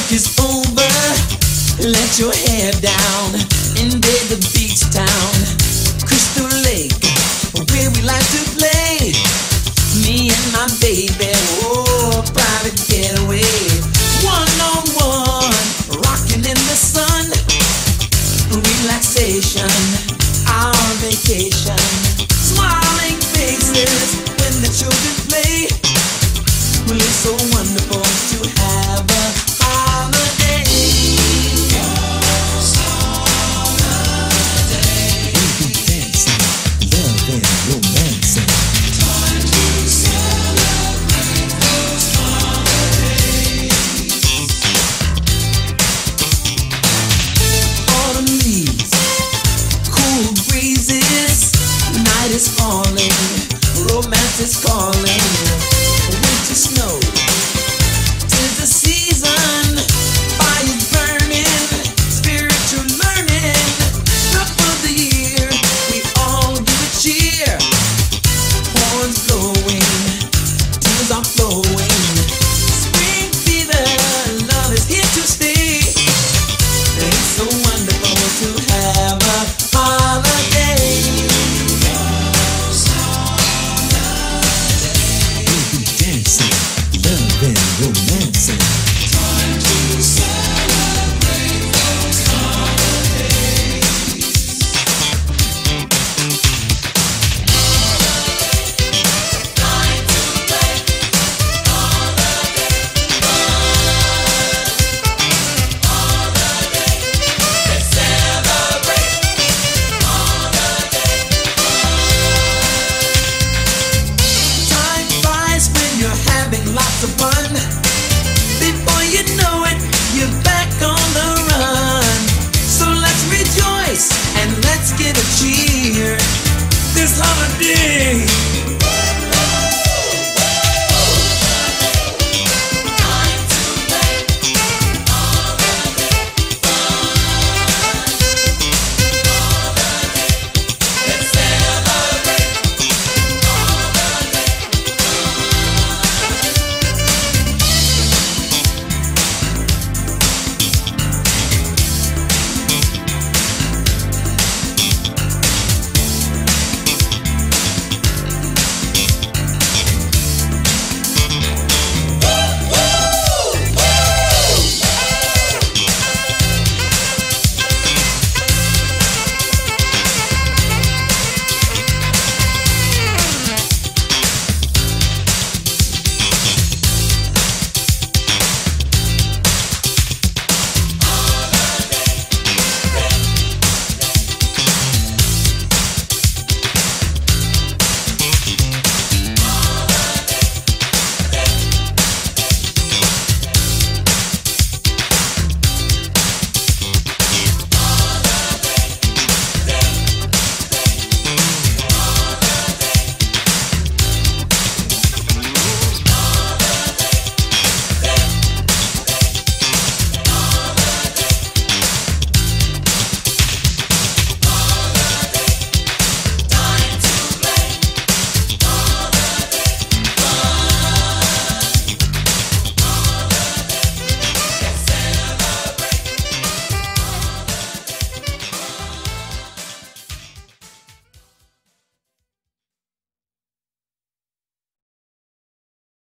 is over. Let your hair down. Invade the beach town. Crystal Lake, where we like to play. Me and my baby, oh, private getaway. One on one, rockin' in the sun. Relaxation, our vacation. Smiling faces when the children play. Well, it's so wonderful to have a holiday. We'll be dancing, loving, romancing. Time to celebrate those holidays. Autumn leaves, cool breezes. Night is falling, romance is calling. Winter snow, 'tis the season. Fire's burning, spiritual learning. Top of the year, we all give a cheer. Horns blowing, tears are flowing. Spring fever, love is here to stay. It's so wonderful to have a holiday. Loving, romancing. Time to celebrate those holidays. Time to play. Holiday fun. Holiday. Let's celebrate. Holiday fun. Time flies when you're having lots of fun. Before you know it, you're back on the run. So let's rejoice and let's get a cheer. This holiday